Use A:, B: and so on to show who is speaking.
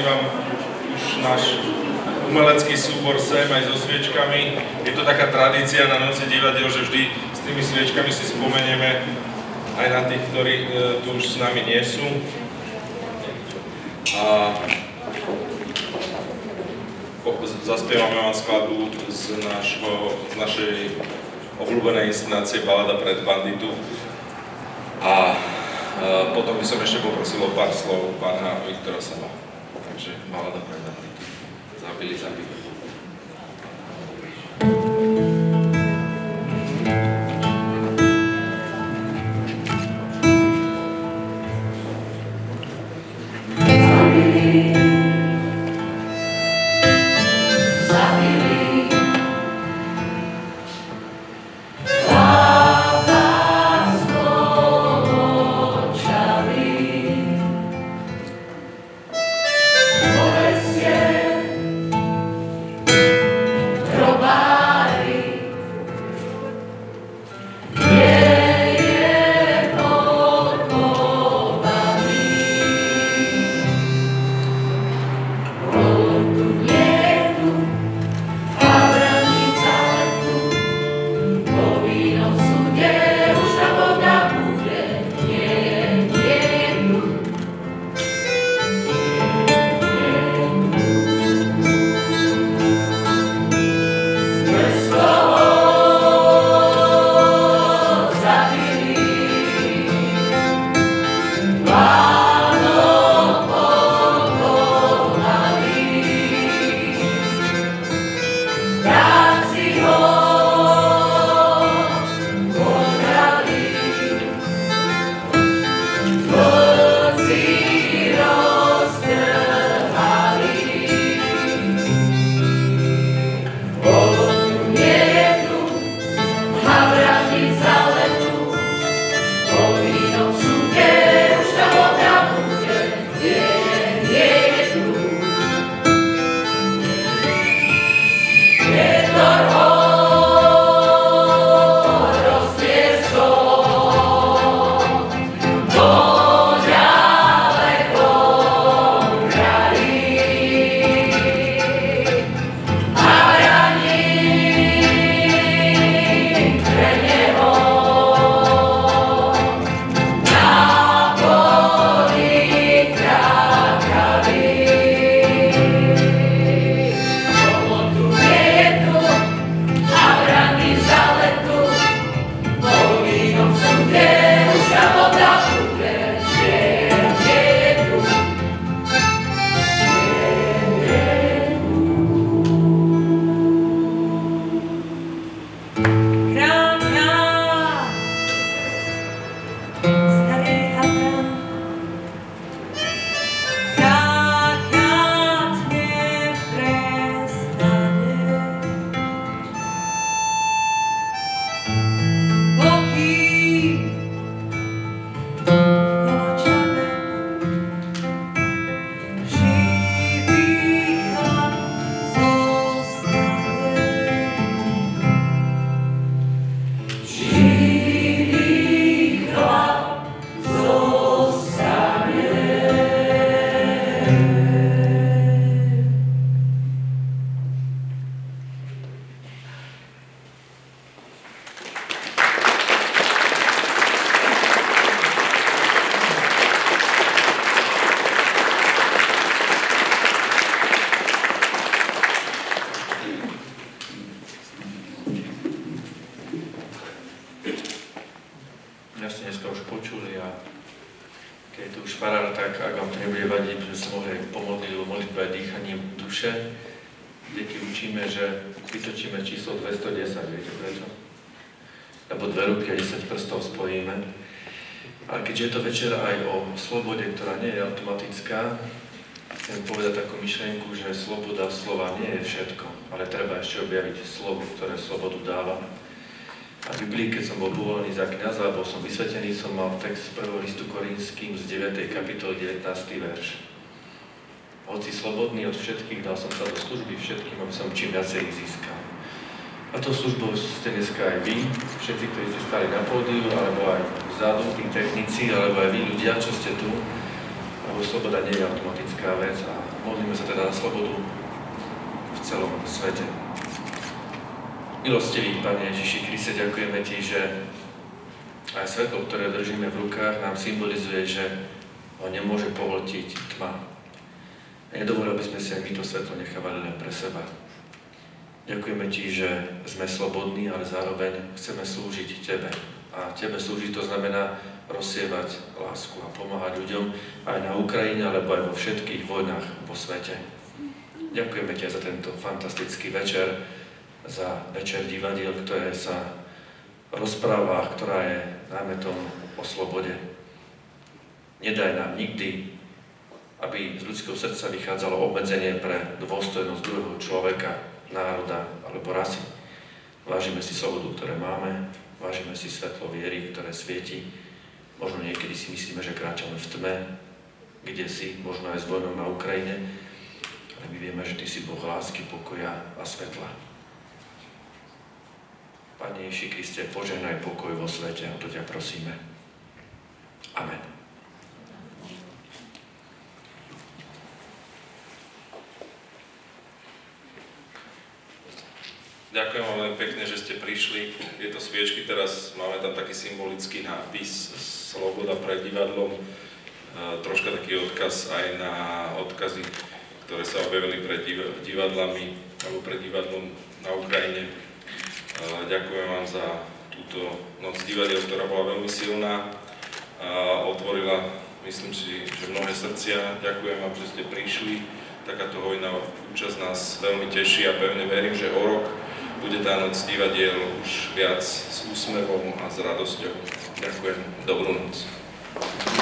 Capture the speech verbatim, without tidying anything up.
A: pozývam už náš umelecký súbor sem aj so sviečkami. Je to taká tradícia na Noci divadiel, že vždy s tými sviečkami si spomenieme aj na tých, ktorí e, tu už s nami nie sú. A zaspievame vám skladbu z, našho, z našej obľúbenej inscenácie Balada pred banditu. A e, potom by som ešte poprosil o pár slov pána Viktora Saba. Takže Balada pred banditu. Zabili, zabili.
B: Chcem povedať takú myšlienku, že sloboda slova nie je všetko, ale treba ešte objaviť slovo, ktoré slobodu dáva. A v Biblii, keď som bol povolený za kňaza a bol som vysvetený, som mal text z prvého listu Korinským z deviatej kapitoly devätnásty verš. Hoci slobodný od všetkých, dal som sa do služby všetkým, aby som čím viacej ich získal. A to službou ste dneska aj vy, všetci, ktorí ste stali na pódiu, alebo aj vzadu, tí technici, alebo aj vy ľudia, čo ste tu. Lebo sloboda nie je automatická vec a modlím Modlíme sa teda na slobodu v celom svete. Milostivý Pane Ježiši Kriste, ďakujeme Ti, že aj svetlo, ktoré držíme v rukách, nám symbolizuje, že ho nemôže pohltiť tma. A nedovolil, aby sme si aj my to svetlo nechávali len pre seba. Ďakujeme Ti, že sme slobodní, ale zároveň chceme slúžiť Tebe. A Tebe slúžiť to znamená rozsievať lásku a pomáhať ľuďom aj na Ukrajine, alebo aj vo všetkých vojnách vo svete. Ďakujeme Ti za tento fantastický večer, za večer divadiel, ktoré sa rozpráva, ktorá je najmä tomu o slobode. Nedaj nám nikdy, aby z ľudského srdca vychádzalo obmedzenie pre dôstojnosť druhého človeka, národa alebo rasy. Vážime si slobodu, ktoré máme, vážime si svetlo viery, ktoré svieti. Možno niekedy si myslíme, že kráčame v tme, kde si, možno aj s vojnou na Ukrajine, ale my vieme, že Ty si Boh lásky, pokoja a svetla. Pane Ježiši Kriste, požehnaj pokoj vo svete, o to ťa prosíme. Amen.
A: Ďakujem vám veľmi pekne, že ste prišli. Tieto sviečky, teraz máme tam taký symbolický nápis Sloboda pred divadlom. E, troška taký odkaz aj na odkazy, ktoré sa objavili pred divadlami alebo pred divadlom na Ukrajine. E, ďakujem vám za túto noc divadiel, ktorá bola veľmi silná a otvorila, myslím si, že mnohé srdcia. Ďakujem vám, že ste prišli. Takáto hojná účasť nás veľmi teší a pevne verím, že o rok bude tá noc divadiel už viac s úsmevom a s radosťou. Ďakujem. Dobrú noc.